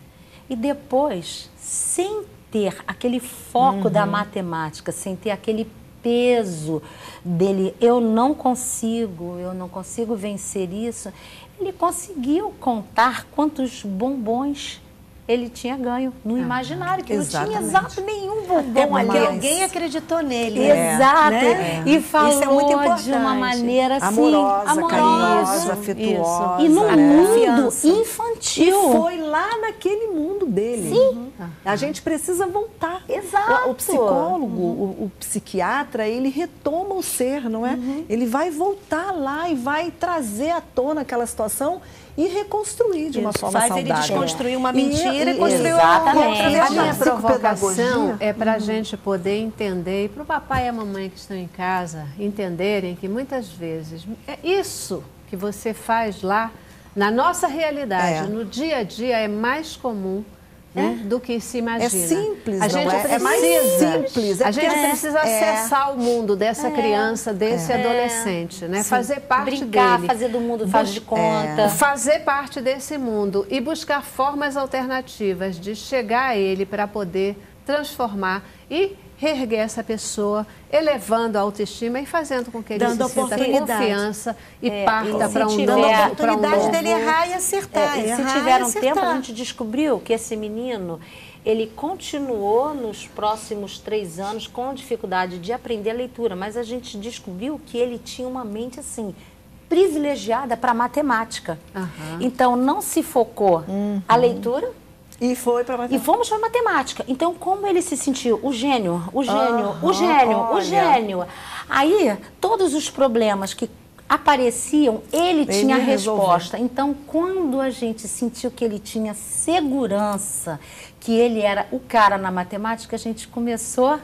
E depois, sem ter aquele foco uhum. da matemática, sem ter aquele peso dele, eu não consigo, eu não consigo vencer isso, ele conseguiu contar quantos bombons ele tinha ganho no ah, imaginário, que exatamente. Não tinha exato nenhum bombom é, ali. Porque alguém acreditou nele. É, exato. Né? E falou isso é muito importante. De uma maneira assim, amorosa, amorosa, carinhosa, afetuosa. E no né? mundo infantil. E foi lá naquele mundo dele. Sim. Uhum. A gente precisa voltar. Exato. O, o psicólogo, uhum. o, o psiquiatra, ele retoma o ser, não é? Uhum. Ele vai voltar lá e vai trazer à tona aquela situação e reconstruir de uma Isso, forma faz saudável. ele desconstruir uma mentira e, e construir exatamente. outra. A minha provocação é para a uhum. gente poder entender, e para o papai e a mamãe que estão em casa entenderem que muitas vezes é isso que você faz lá, na nossa realidade, é. no dia a dia, é mais comum. Né? Do que se imagina. É simples, a gente não é? precisa, é mais simples. É a gente é, precisa é, acessar o mundo dessa é, criança, desse é, adolescente, né? Sim. Fazer parte Brincar, dele. fazer do mundo, faz de conta. É. Fazer parte desse mundo e buscar formas alternativas de chegar a ele para poder transformar e reerguer essa pessoa, elevando a autoestima e fazendo com que ele dando se sinta confiança e é, parta para um dando novo. a oportunidade um dele errar e acertar. É, e se errar tiver e um acertar. tempo, a gente descobriu que esse menino, ele continuou nos próximos três anos com dificuldade de aprender a leitura, mas a gente descobriu que ele tinha uma mente assim, privilegiada para matemática. Uhum. Então, não se focou uhum. a leitura. E foi para matemática. E fomos para matemática. Então, como ele se sentiu? O gênio, o gênio, uhum, o gênio, olha. o gênio. Aí, todos os problemas que apareciam, ele, ele tinha resposta. Então, quando a gente sentiu que ele tinha segurança, que ele era o cara na matemática, a gente começou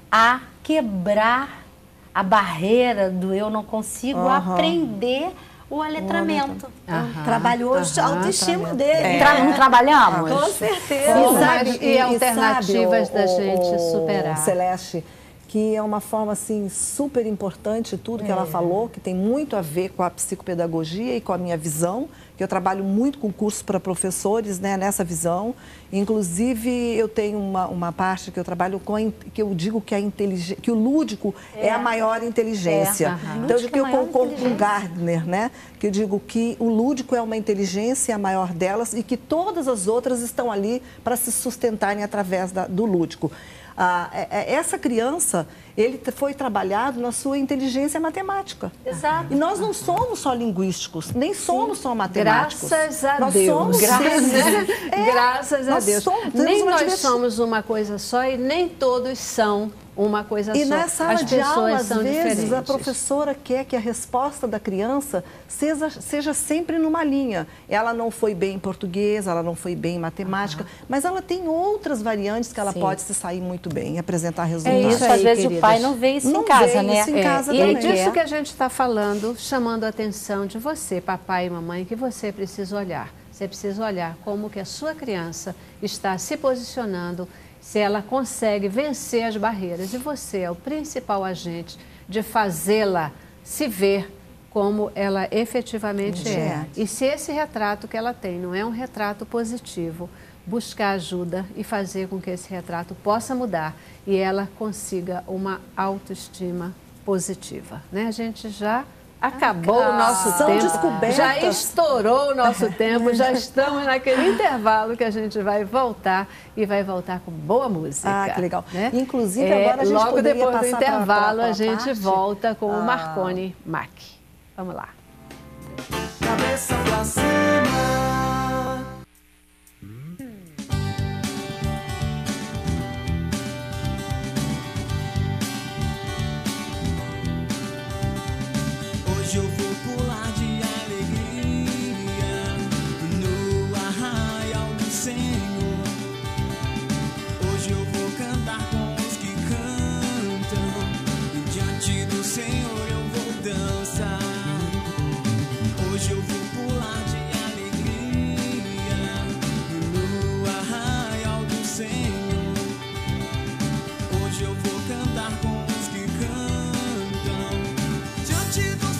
a quebrar a barreira do eu não consigo, uhum. aprender o aletramento. Uhum. Trabalhou uhum. a autoestima dele. É. Tra não trabalhamos? Com certeza. E, sabe, e, e alternativas sabe, da o, gente o, superar. Celeste, que é uma forma assim super importante tudo que é. ela falou, que tem muito a ver com a psicopedagogia e com a minha visão, que eu trabalho muito com cursos para professores, né, nessa visão. Inclusive, eu tenho uma, uma parte que eu trabalho com, a, que eu digo que, a que o lúdico é, é a maior inteligência. É. Uhum. Então, eu, que eu concordo com Gardner, né, que eu digo que o lúdico é uma inteligência a maior delas e que todas as outras estão ali para se sustentarem através da, do lúdico. Ah, essa criança, ele foi trabalhado na sua inteligência matemática. Exato. E nós não somos só linguísticos, nem somos Sim. só matemáticos. Graças a nós Deus. Somos graças é, graças a nós Deus. Somos, nem nós diversi... somos uma coisa só e nem todos são uma coisa e só. E na sala As de aula, às são vezes, diferentes. a professora quer que a resposta da criança seja, seja sempre numa linha. Ela não foi bem em português, ela não foi bem em matemática, uhum. mas ela tem outras variantes que ela Sim. pode se sair muito bem e apresentar resultados. É isso, às vezes queridas. O pai não vê isso não em casa, vê né? Isso em casa é, também. E é disso que a gente está falando, chamando a atenção de você, papai e mamãe, que você precisa olhar. Você precisa olhar como que a sua criança está se posicionando, se ela consegue vencer as barreiras. E você é o principal agente de fazê-la se ver como ela efetivamente é. é. E se esse retrato que ela tem não é um retrato positivo, buscar ajuda e fazer com que esse retrato possa mudar e ela consiga uma autoestima positiva. Né? A gente já... Acabou ah, o nosso são tempo, descobertas. Já estourou o nosso tempo, já estamos naquele intervalo que a gente vai voltar e vai voltar com boa música. Ah, que legal. Né? Inclusive, é, agora a gente logo poderia depois do passar intervalo pra, pra, pra a gente parte? volta com ah. o Marconi Mac. Vamos lá. Cabeça pra cima. Hoje eu vou pular de alegria no arraial do Senhor. Hoje eu vou cantar com os que cantam e diante do Senhor eu vou dançar. Hoje eu vou pular de alegria no arraial do Senhor. Hoje eu vou cantar com os que cantam diante do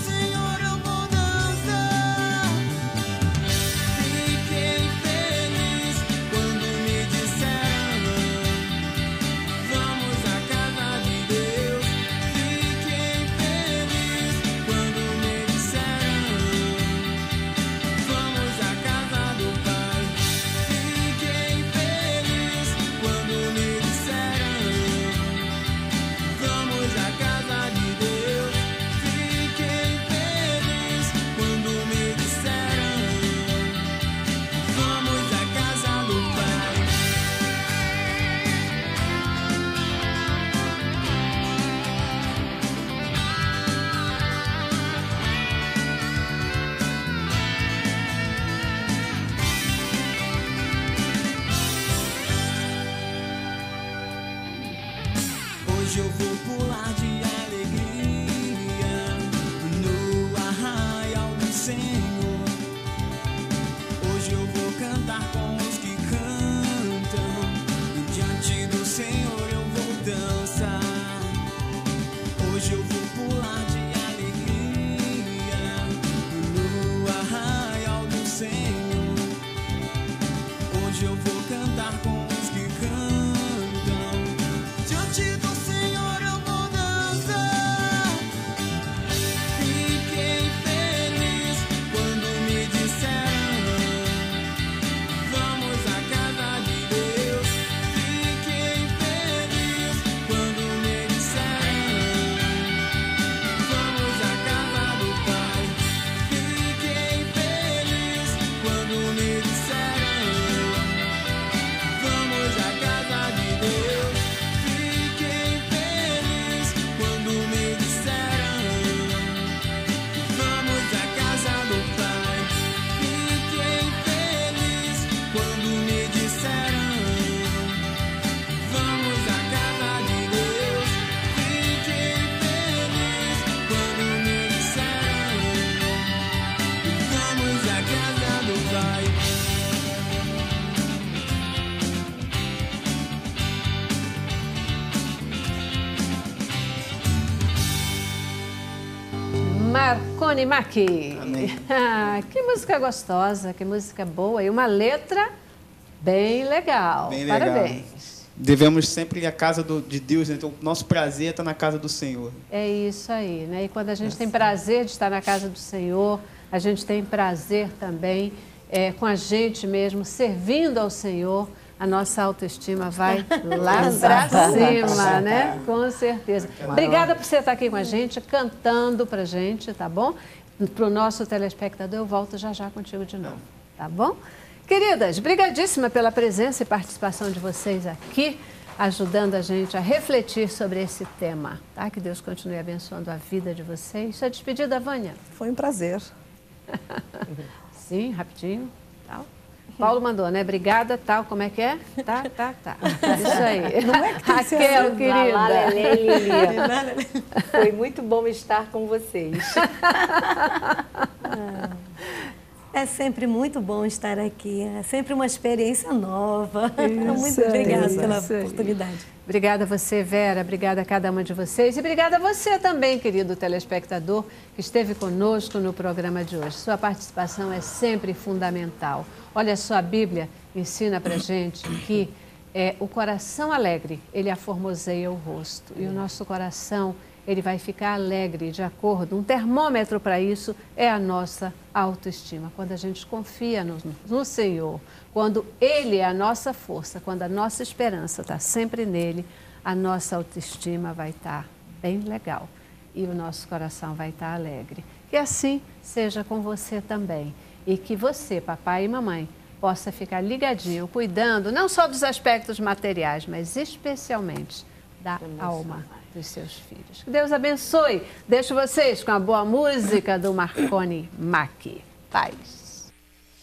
Hoje eu vou pular de alegria no arraial do Senhor. Hoje eu vou cantar com os que cantam e diante do Senhor eu vou dançar. Hoje eu vou pular de alegria no arraial do Senhor. Hoje eu vou cantar com os que cantam diante do Marconi Mac. Ah, que música gostosa, que música boa e uma letra bem legal. Bem legal. Parabéns. Devemos sempre ir à casa do, de Deus, né? Então, nosso prazer está na casa do Senhor. É isso aí, né? E quando a gente é. tem prazer de estar na casa do Senhor, a gente tem prazer também é, com a gente mesmo, servindo ao Senhor, a nossa autoestima vai lá para cima, né? Com certeza. Obrigada por você estar aqui com a gente, cantando para a gente, tá bom? Para o nosso telespectador, eu volto já já contigo de novo, tá bom? Queridas, brigadíssima pela presença e participação de vocês aqui. ajudando a gente a refletir sobre esse tema. Tá? Que Deus continue abençoando a vida de vocês. Sua despedida, Vânia? Foi um prazer. Sim, rapidinho. Tal. Paulo mandou, né? Obrigada, tal, como é que é? Tá, tá, tá. Isso aí. Não é que tem que ser Raquel, assim. querida. Lá, lá, Lelê, Lili. Foi muito bom estar com vocês. É sempre muito bom estar aqui, é sempre uma experiência nova. Isso Muito aí, obrigada pela isso aí. oportunidade. Obrigada a você, Vera. Obrigada a cada uma de vocês. E obrigada a você também, querido telespectador, que esteve conosco no programa de hoje. Sua participação é sempre fundamental. Olha só, a Bíblia ensina pra gente que é, o coração alegre, ele aformoseia o rosto. E o nosso coração, ele vai ficar alegre de acordo. Um termômetro para isso é a nossa autoestima. Quando a gente confia no, no Senhor, quando Ele é a nossa força, quando a nossa esperança está sempre nele, a nossa autoestima vai estar bem legal e o nosso coração vai estar alegre. Que assim seja com você também e que você, papai e mamãe, possa ficar ligadinho, cuidando não só dos aspectos materiais, mas especialmente da alma dos seus filhos. Que Deus abençoe. Deixo vocês com a boa música do Marconi Mack. Paz.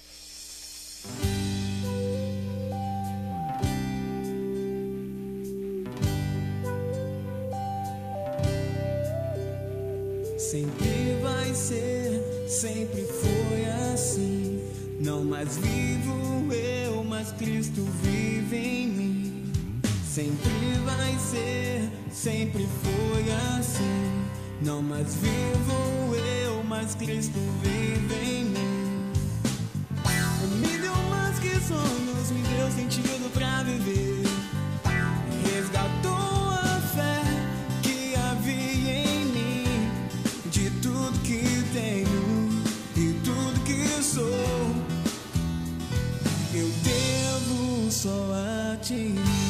Sempre vai ser, sempre foi assim. Não mais vivo eu, mas Cristo vive em mim. Sempre vai ser, sempre foi assim. Não mais vivo eu, mas Cristo vive em mim. Me deu mais que sonhos, me deu sentido pra viver. Resgatou a fé que havia em mim. De tudo que tenho e tudo que sou, eu devo só a ti.